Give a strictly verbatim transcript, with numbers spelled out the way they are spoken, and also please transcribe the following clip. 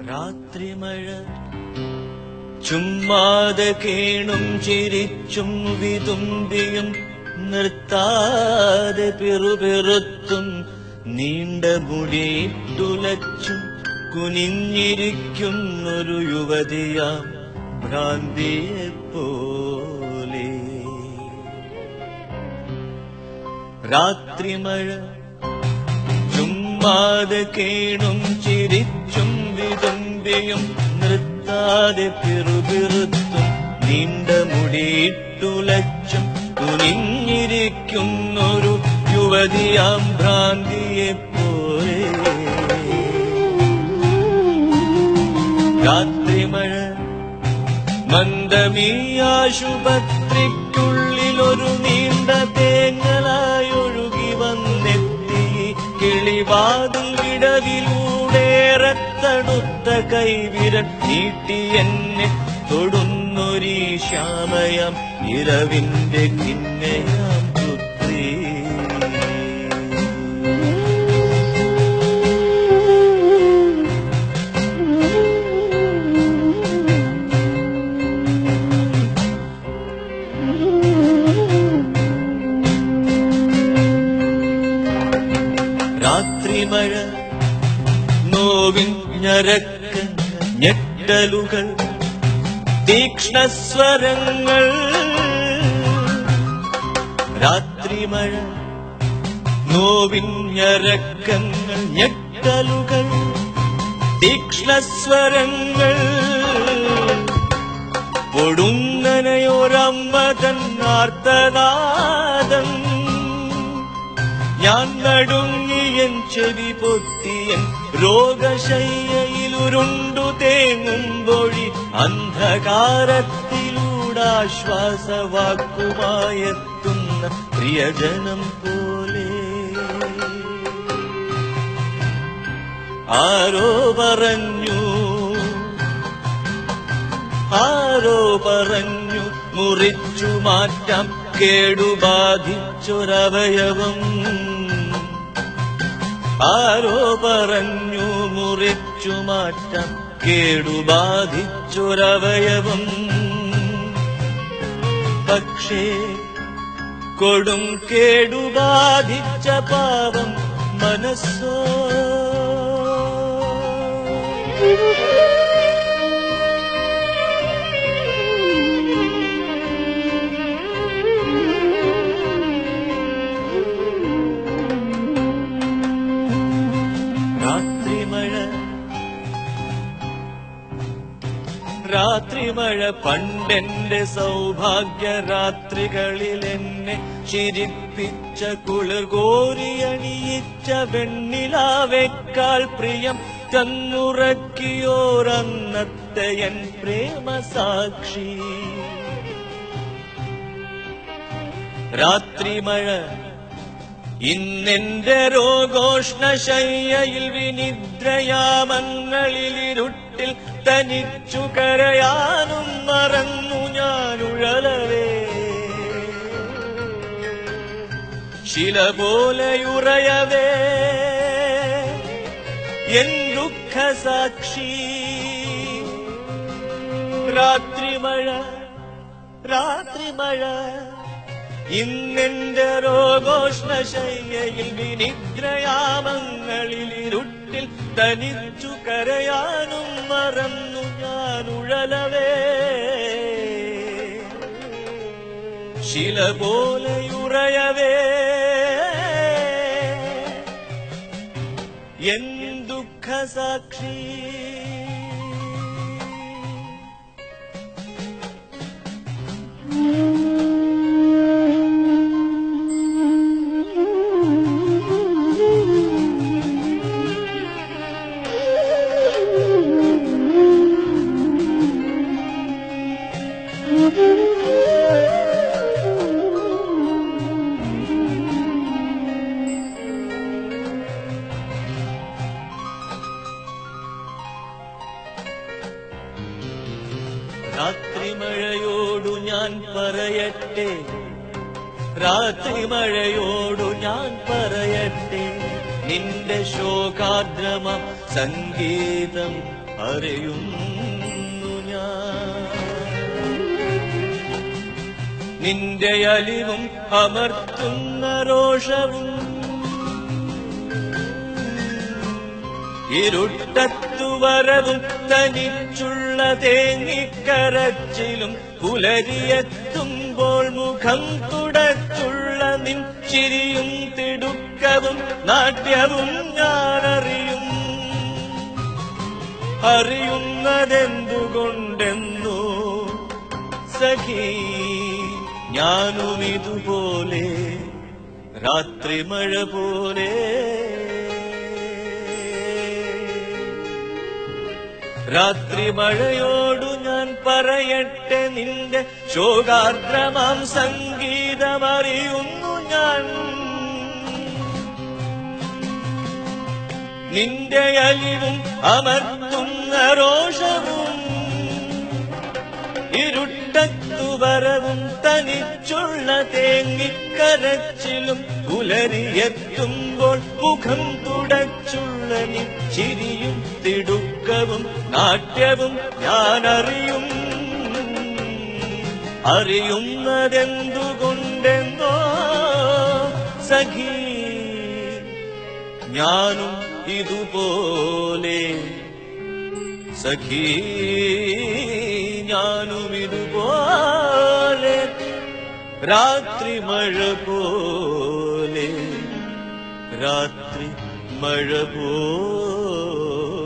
രാത്രിമഴ ചുമ്മാതെ കേണും ചിരിച്ചും വിതുമ്പിയും നിർത്താതെ പിറുപിറുത്തും നീണ്ട മുടിയിട്ടുലച്ചും കുനിഞ്ഞിരിക്കുന്നൊരു യുവതിയാം ഭ്രാന്തിയെപ്പോലെ. രാത്രിമഴ ചുമ്മാതെ കേണും ചിരിച്ചും വിതുമ്പിയും നിർത്താതെ പിറുപിറുത്തും നീണ്ട മുടിയിട്ടുലച്ചും കുനിഞ്ഞിരിക്കുന്നൊരു യുവതിയാം ഭ്രാന്തിയെപ്പോലെ. രാത്രിമഴ മന്ദമീ ആശുപത്രിക്കുള്ളിലൊരു നീണ്ട തേങ്ങലായൊഴുകി വന്നെത്തി കിളിവാതിൽ വിടവിലൂടേറെ തണുത്ത കൈവിരൽ നീട്ടി എന്നെ തൊടുന്നൊരീ ശ്യാമയാം ഇരവിന്റെ കിന്നയാം പുത്രി. രാത്രിമഴ നോവിൻ ഞരക്ക ഞെട്ടലുകൾ തീക്ഷ്ണസ്വരങ്ങൾ. രാത്രിമഴ നോവിൻ ഞരക്കങ്ങൾ ഞെട്ടലുകൾ തീക്ഷ്ണസ്വരങ്ങൾ. ഒടുങ്ങനയൊരമ്മ തന്നാർത്തനാദം ഞാൻ നടുങ്ങിയൻ ചെവി പൊട്ടിയൻ രോഗശയ്യയിലുരുണ്ടു തേങ്ങുമ്പൊഴി അന്ധകാരത്തിലൂടാശ്വാസവാക്കുമായെത്തുന്ന പ്രിയജനം പോലെ. ആരോ പറഞ്ഞു ആരോ പറഞ്ഞു മുറിച്ചു മാറ്റാം കേടുബാധിച്ചൊരവയവം. ആരോ പറഞ്ഞു മുറിച്ചു മാറ്റാം കേടുബാധിച്ചൊരവയവം. പക്ഷേ കൊടും കേടുബാധിച്ച പാവം മനസ്സോ രാത്രിമഴ പണ്ടെന്റെ സൗഭാഗ്യ രാത്രികളിൽ എന്നെ ചിരിപ്പിച്ച കുളിർ കോരിയണിയിച്ച വെണ്ണിലാവേക്കാൾ പ്രിയം തന്നുറക്കിയോരന്നത്തെ എൻ പ്രേമസാക്ഷി. രാത്രിമഴ ഇന്നെന്റെ രോഗോഷ്ണശയ്യയിൽ വിനിദ്രയാമങ്ങളിലിരുട്ടിൽ തനിച്ചു കരയാനും മറന്നു ഞാനുഴലവേ. ശില പോലെയുറയവേ എൻ ദുഃഖസാക്ഷി. രാത്രിമഴ രാത്രിമഴ ഇന്നെന്റെ രോഗോഷ്ണശയ്യയിൽ വിനിദ്രയാമങ്ങളിലിരുട്ടിൽ തനിച്ചു കരയാനും മറന്നു ഞാനുഴലവേ. ശില പോലെയുറയവേ എൻ ദുഃഖസാക്ഷി. രാത്രിമഴയോടു ഞാൻ പറയട്ടെ രാത്രിമഴയോടു ഞാൻ പറയട്ടെ നിന്റെ ശോകാദ്രമ സംഗീതം അറിയുന്നു ഞാൻ. നിന്റെ അലിവും അമർത്തുന്ന രോഷവും ഇരുട്ടത്തുവരവും തനിച്ചുള്ള തേങ്ങിക്കരച്ചിലും പുലരിയെത്തുമ്പോൾ മുഖം തുടച്ചുള്ള നിൻ ചിരിയും തിടുക്കവും നാട്യവും ഞാനറിയും. അറിയുന്നതെന്തുകൊണ്ടെന്നോ സഖി ഞാനും ഇതുപോലെ രാത്രി മഴ പോലെ. രാത്രി മഴയോടു ഞാൻ പറയട്ടെ നിന്റെ ശോകാർദ്രമാം സംഗീതമറിയുന്നു ഞാൻ. നിന്റെ അലിവും അമർത്തുന്ന രോഷവും ഇരുട്ടത്തുവരവും തനിച്ചുള്ള തേങ്ങിക്കരച്ചിലും പുലരിയെത്തുമ്പോൾ മുഖം തുടച്ചുള്ള നീ ചിരിയും തിടുക്കവും നാട്യവും ഞാനറിയും. അറിയുന്നതെന്തുകൊണ്ടെന്നോ സഖി ഞാനും ഇതുപോലെ. സഖി ഞാനും ഇതുപോലെ രാത്രി മഴ പോലെ. രാത്രി മഴ പോലെ.